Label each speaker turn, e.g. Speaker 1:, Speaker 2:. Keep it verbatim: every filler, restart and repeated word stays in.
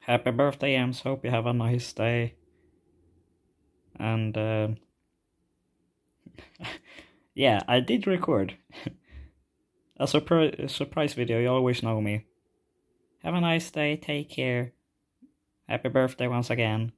Speaker 1: Happy birthday, Ems. Hope you have a nice day. And uh, yeah, I did record a, surpri- a surprise video. You always know me. Have a nice day. Take care. Happy birthday once again.